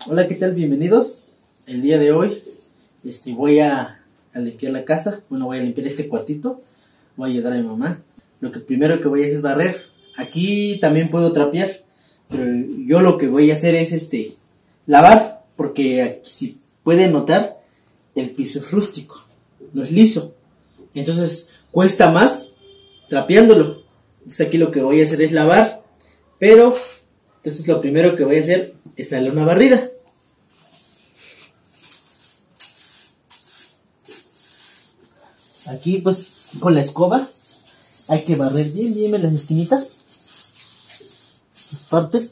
Hola, ¿qué tal? Bienvenidos. El día de hoy voy a limpiar la casa. Bueno, voy a limpiar este cuartito. Voy a ayudar a mi mamá. Lo que primero que voy a hacer es barrer. Aquí también puedo trapear, pero yo lo que voy a hacer es lavar, porque aquí, si pueden notar, el piso es rústico, no es liso. Entonces cuesta más trapeándolo. Entonces aquí lo que voy a hacer es lavar, pero entonces lo primero que voy a hacer es darle una barrida. Aquí pues con la escoba hay que barrer bien las esquinitas, las partes,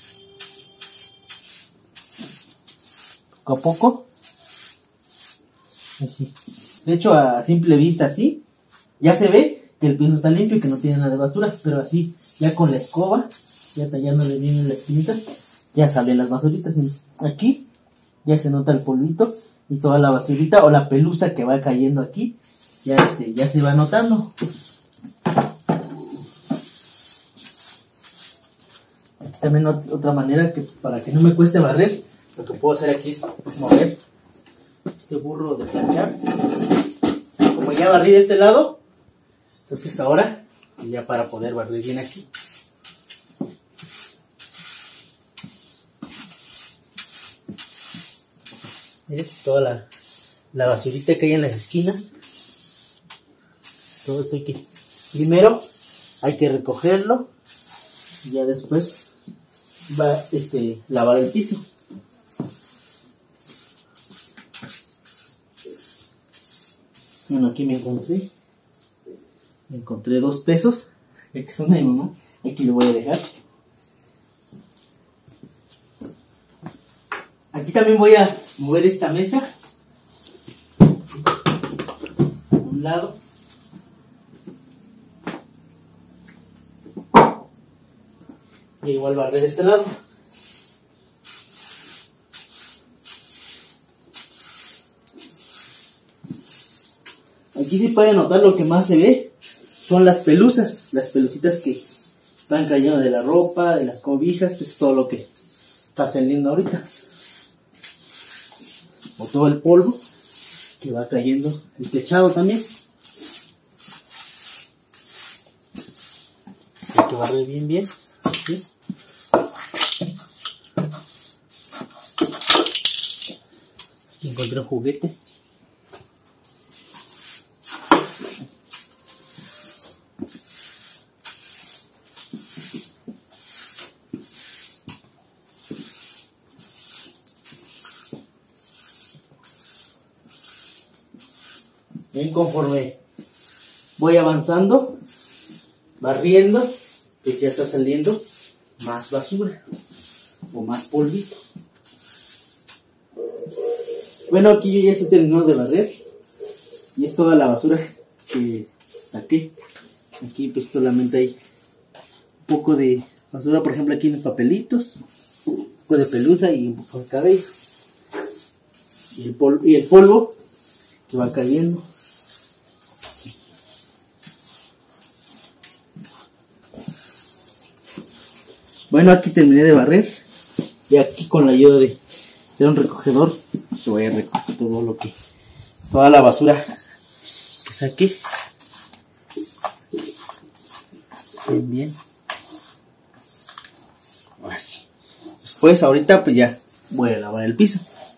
poco a poco, así. De hecho, a simple vista así ya se ve que el piso está limpio y que no tiene nada de basura, pero así ya con la escoba, ya tallándole bien en las esquinitas, ya salen las basuritas. Aquí ya se nota el polvito y toda la basurita o la pelusa que va cayendo aquí, ya se va notando. Aquí también otra manera que para que no me cueste barrer, lo que puedo hacer aquí es mover este burro de planchar. Como ya barrí de este lado, entonces ahora ya para poder barrer bien aquí. Miren toda la basurita que hay en las esquinas. Todo esto hay que... Primero hay que recogerlo y ya después va lavar el piso. Bueno, aquí me encontré 2 pesos, que son de mi mamá. Aquí lo voy a dejar. Aquí también voy a mover esta mesa a un lado. Y igual barrer de este lado. Aquí sí pueden notar lo que más se ve son las pelusas, las pelucitas que van cayendo de la ropa, de las cobijas, pues todo lo que está saliendo ahorita. O todo el polvo que va cayendo, el techado también. Hay que barrer bien. ¿Sí? Aquí encontré un juguete. Bien, conforme voy avanzando, barriendo, pues ya está saliendo más basura o más polvito. Bueno, aquí yo ya estoy terminando de barrer y es toda la basura que saqué. Aquí pues solamente hay un poco de basura, por ejemplo aquí en los papelitos, un poco de pelusa y un poco de cabello. Y el polvo que va cayendo. Bueno, aquí terminé de barrer y aquí con la ayuda de un recogedor yo voy a recoger toda la basura que saqué. Bien. Así. Después ahorita pues ya voy a lavar el piso.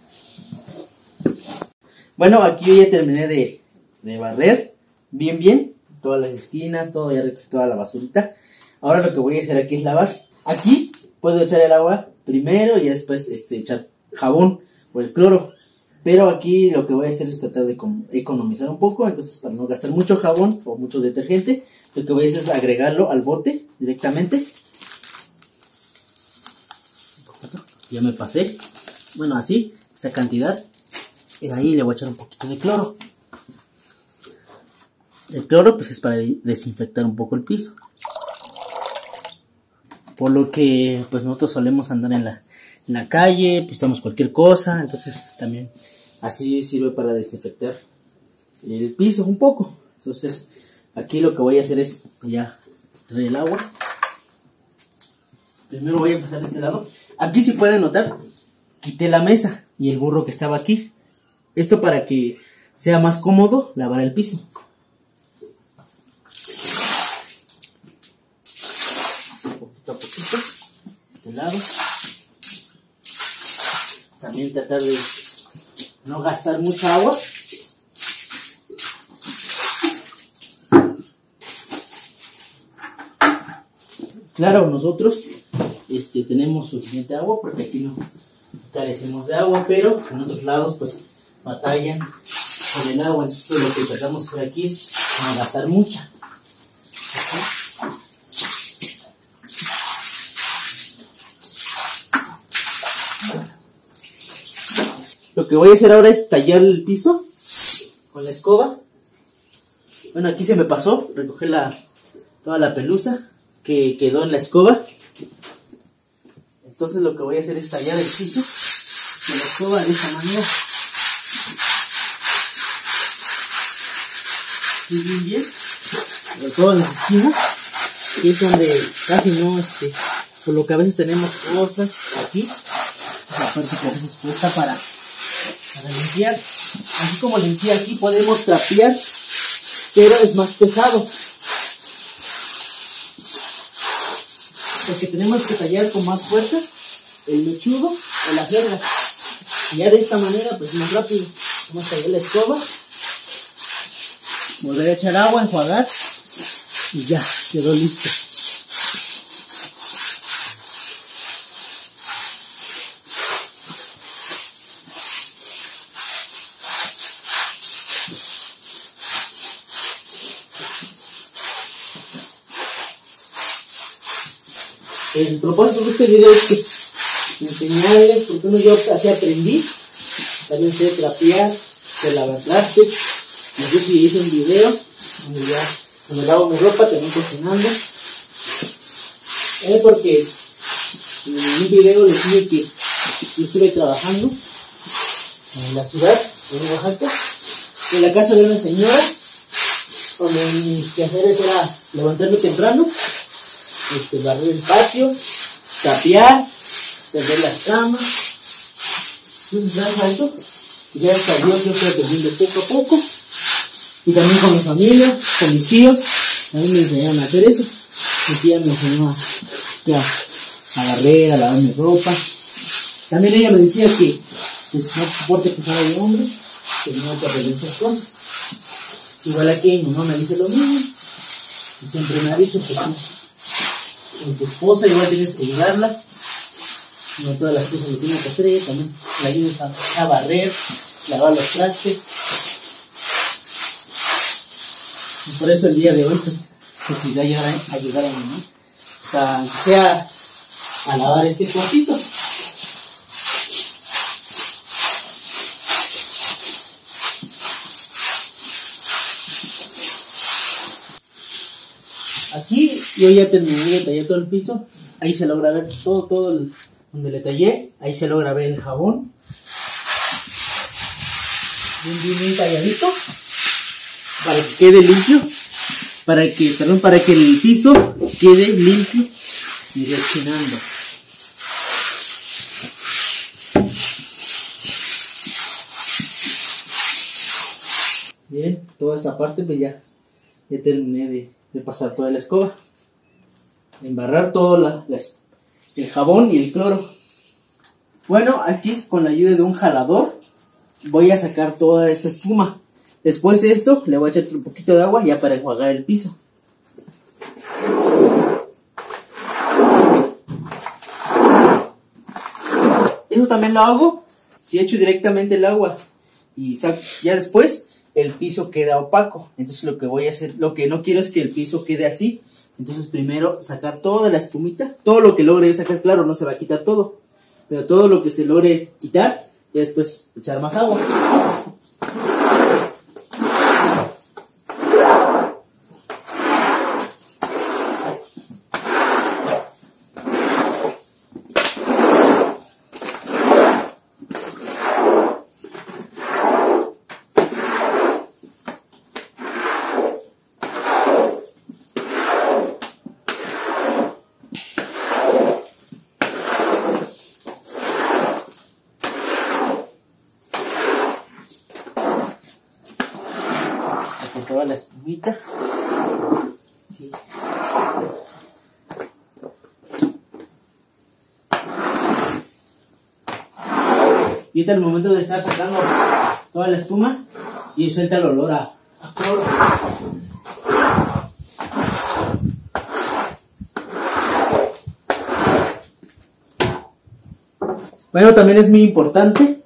Bueno, aquí yo ya terminé de barrer bien todas las esquinas, todo, ya recogí toda la basurita. Ahora lo que voy a hacer aquí es lavar. Aquí puedo echar el agua primero y después echar jabón o el cloro. Pero aquí lo que voy a hacer es tratar de economizar un poco. Entonces, para no gastar mucho jabón o mucho detergente, lo que voy a hacer es agregarlo al bote directamente. Ya me pasé. Bueno, así, esa cantidad. Y ahí le voy a echar un poquito de cloro. El cloro pues es para desinfectar un poco el piso. Por lo que pues nosotros solemos andar en la calle, pisamos cualquier cosa, entonces también así sirve para desinfectar el piso un poco. Entonces aquí lo que voy a hacer es ya traer el agua. Primero voy a empezar de este lado. Aquí sí pueden notar quité la mesa y el burro que estaba aquí. Esto para que sea más cómodo lavar el piso. Poquito a poquito, este lado. También tratar de no gastar mucha agua. Claro, nosotros tenemos suficiente agua porque aquí no carecemos de agua, pero en otros lados pues batallan con el agua. Entonces pues, lo que tratamos de hacer aquí es no gastar mucha. Lo que voy a hacer ahora es tallar el piso con la escoba. Bueno, aquí se me pasó, recogí toda la pelusa que quedó en la escoba. Entonces lo que voy a hacer es tallar el piso con la escoba de esta manera. Bien, sobre todo en las esquinas, que es donde casi no, por lo que a veces tenemos cosas aquí, la parte que a veces cuesta para limpiar. Así como les decía, aquí podemos trapear, pero es más pesado, porque tenemos que tallar con más fuerza el mechudo o la jerga, y ya de esta manera pues más rápido. Vamos a tallar la escoba, volver a echar agua, enjuagar y ya quedó listo. El propósito de este video es que enseñarles, porque yo así aprendí. También sé trapear, sé lavar trastes. No sé si hice un video donde lavo mi ropa, también cocinando. Porque en un video les dije que yo estuve trabajando en la ciudad, en Oaxaca, en la casa de una señora, donde mis quehaceres era levantarme temprano, barrer el patio, trapear, tender las camas. Entonces, gracias a eso, gracias a Dios, yo estoy aprendiendo poco a poco. Y también con mi familia, con mis tíos, también me enseñaron a hacer eso. Mi tía me enseñó a barrer, a lavar mi ropa. También ella me decía que pues, no soporte que sea de hombre, que no hay que aprender esas cosas. Igual aquí mi mamá me dice lo mismo, y siempre me ha dicho que con tu esposa igual tienes que ayudarla, no todas las cosas lo tienes que hacer, ella también la ayudas a barrer, lavar los trastes. Y por eso el día de hoy pues decidí ayudar a mi mamá, o sea, aunque sea a lavar este cuartito. Aquí yo ya terminé de tallar todo el piso. Ahí se logra ver todo donde le tallé. Ahí se logra ver el jabón. Bien talladito. Para que quede limpio. Para que el piso quede limpio y rechinando. Bien, toda esta parte pues ya terminé de pasar toda la escoba, embarrar todo el jabón y el cloro. Bueno, aquí con la ayuda de un jalador voy a sacar toda esta espuma. Después de esto le voy a echar un poquito de agua ya para enjuagar el piso. Eso también lo hago si echo directamente el agua y ya después el piso queda opaco. Entonces lo que voy a hacer, lo que no quiero es que el piso quede así. Entonces primero sacar toda la espumita, todo lo que logre sacar, claro, no se va a quitar todo, pero todo lo que se logre quitar y después echar más agua. toda la espumita. Aquí. Y ahorita el momento de estar sacando toda la espuma y suelta el olor a cloro. Bueno, también es muy importante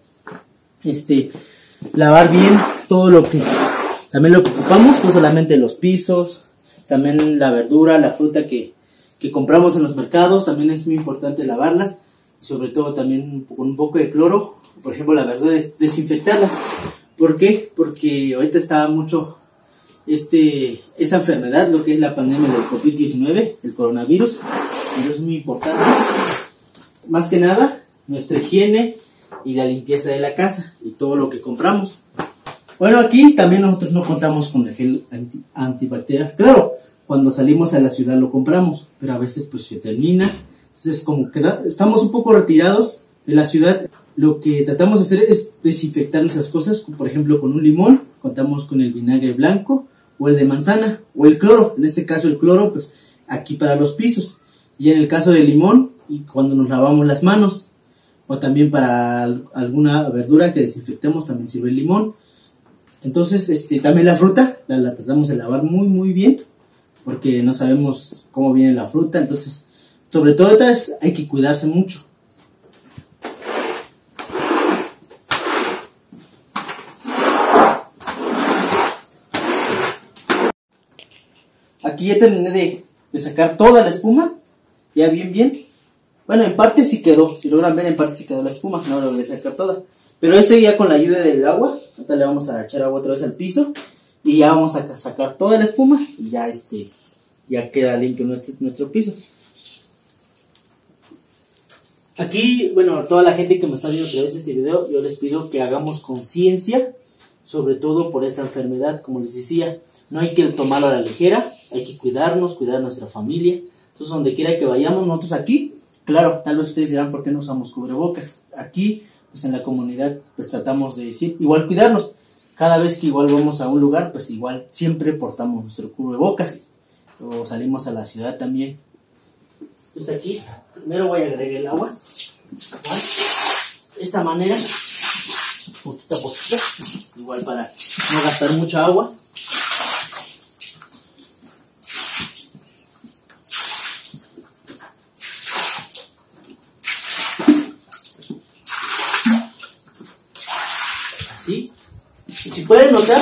lavar bien todo lo que ocupamos, no solamente los pisos, también la verdura, la fruta que compramos en los mercados, también es muy importante lavarlas, sobre todo también con un poco de cloro. Por ejemplo, la verdura, desinfectarlas. ¿Por qué? Porque ahorita está mucho esta enfermedad, lo que es la pandemia del COVID-19, el coronavirus, y es muy importante. Más que nada, nuestra higiene y la limpieza de la casa y todo lo que compramos. Bueno, aquí también nosotros no contamos con el gel antibacterial. Claro, cuando salimos a la ciudad lo compramos, pero a veces pues se termina. Entonces como estamos un poco retirados de la ciudad. Lo que tratamos de hacer es desinfectar nuestras cosas, por ejemplo con un limón, contamos con el vinagre blanco o el de manzana o el cloro. En este caso el cloro pues aquí para los pisos, y en el caso del limón y cuando nos lavamos las manos, o también para alguna verdura que desinfectemos también sirve el limón. Entonces también la fruta la tratamos de lavar muy bien, porque no sabemos cómo viene la fruta. Entonces sobre todo hay que cuidarse mucho. Aquí ya terminé de sacar toda la espuma, ya bien. Bueno, en parte sí quedó, si logran ver, en parte sí quedó la espuma, no lo voy a sacar toda. Pero ya con la ayuda del agua, ahorita le vamos a echar agua otra vez al piso y ya vamos a sacar toda la espuma y ya ya queda limpio nuestro piso. Aquí, bueno, toda la gente que me está viendo a través de este video, yo les pido que hagamos conciencia, sobre todo por esta enfermedad, como les decía. No hay que tomarlo a la ligera, hay que cuidarnos, cuidar a nuestra familia. Entonces, donde quiera que vayamos, nosotros aquí, claro, tal vez ustedes dirán, ¿por qué no usamos cubrebocas? Aquí, pues en la comunidad, pues tratamos de decir, igual cuidarnos. Cada vez que igual vamos a un lugar, pues igual siempre portamos nuestro cubrebocas. O salimos a la ciudad también. Entonces aquí, primero voy a agregar el agua. De esta manera, poquito a poquito, igual para no gastar mucha agua. Así. Y si pueden notar,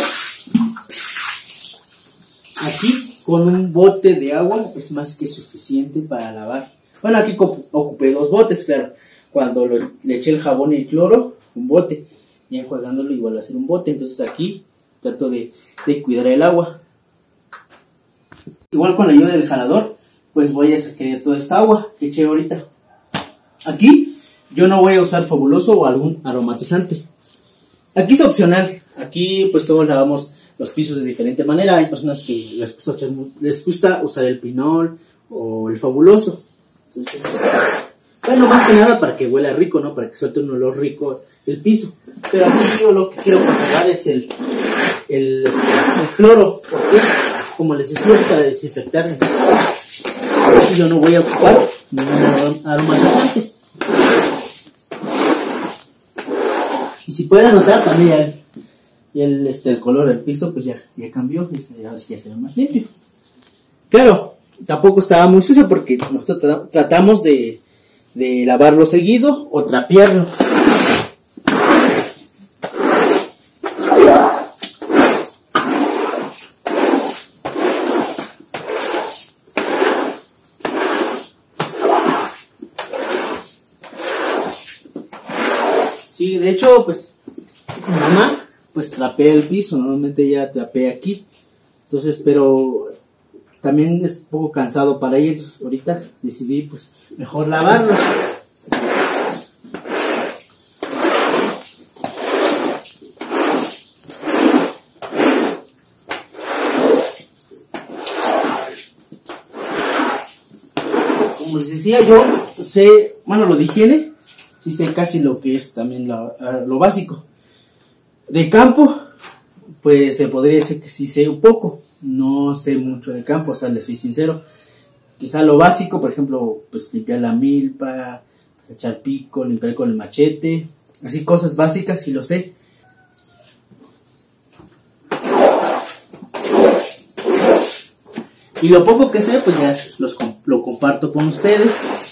aquí con un bote de agua es más que suficiente para lavar. Bueno, aquí ocupé 2 botes, claro. Cuando le eché el jabón y el cloro, un bote. Y enjuagándolo igual va a ser un bote. Entonces aquí trato de cuidar el agua. Igual con la ayuda del jalador, pues voy a sacar toda esta agua que eché ahorita. Aquí yo no voy a usar Fabuloso o algún aromatizante. Aquí es opcional. Aquí pues todos lavamos los pisos de diferente manera. Hay personas que les gusta usar el Pinol o el Fabuloso. Entonces, bueno, más que nada para que huela rico, ¿no? Para que suelte un olor rico el piso. Pero aquí yo lo que quiero conservar es el cloro. Porque, como les decía, es para desinfectar. Entonces, yo no voy a ocupar ningún aromatizante. Y si pueden notar también el color del piso pues ya cambió, ya se ve más limpio. Claro, tampoco estaba muy sucio porque nosotros tratamos de lavarlo seguido o trapearlo. Sí, de hecho, pues mi mamá pues trapea el piso, normalmente ella trapea aquí. Entonces, pero también es un poco cansado para ella, entonces ahorita decidí pues mejor lavarlo. Como les decía, yo sé, bueno, lo de higiene, sí sé casi lo que es también lo básico. De campo, pues se podría decir que sí sé un poco. No sé mucho de campo, o sea, les soy sincero. Quizá lo básico, por ejemplo, pues limpiar la milpa, echar pico, limpiar con el machete, así cosas básicas sí lo sé. Y lo poco que sé, pues ya lo comparto con ustedes.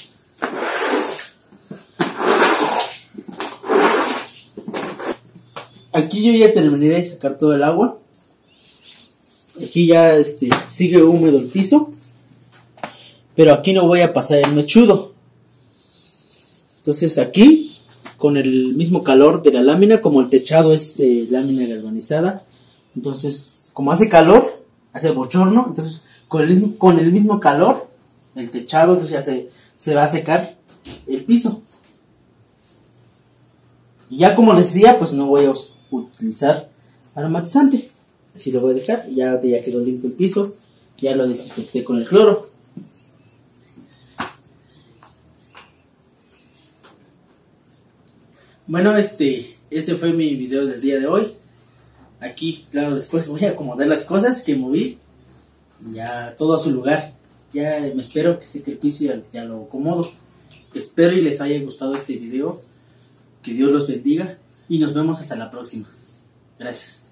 Aquí yo ya terminé de sacar todo el agua. Aquí ya sigue húmedo el piso. Pero aquí no voy a pasar el mechudo. Entonces aquí, con el mismo calor de la lámina, como el techado es de lámina galvanizada, entonces como hace calor, hace bochorno, entonces con el mismo calor, el techado, entonces ya se va a secar el piso. Y ya como les decía, pues no voy a utilizar aromatizante. Así lo voy a dejar, ya quedó limpio el piso, ya lo desinfecté con el cloro. Bueno, este fue mi video del día de hoy. Aquí, claro, después voy a acomodar las cosas que moví. Ya todo a su lugar. Ya me espero que seque el piso y ya lo acomodo. Espero y les haya gustado este video. Que Dios los bendiga y nos vemos hasta la próxima. Gracias.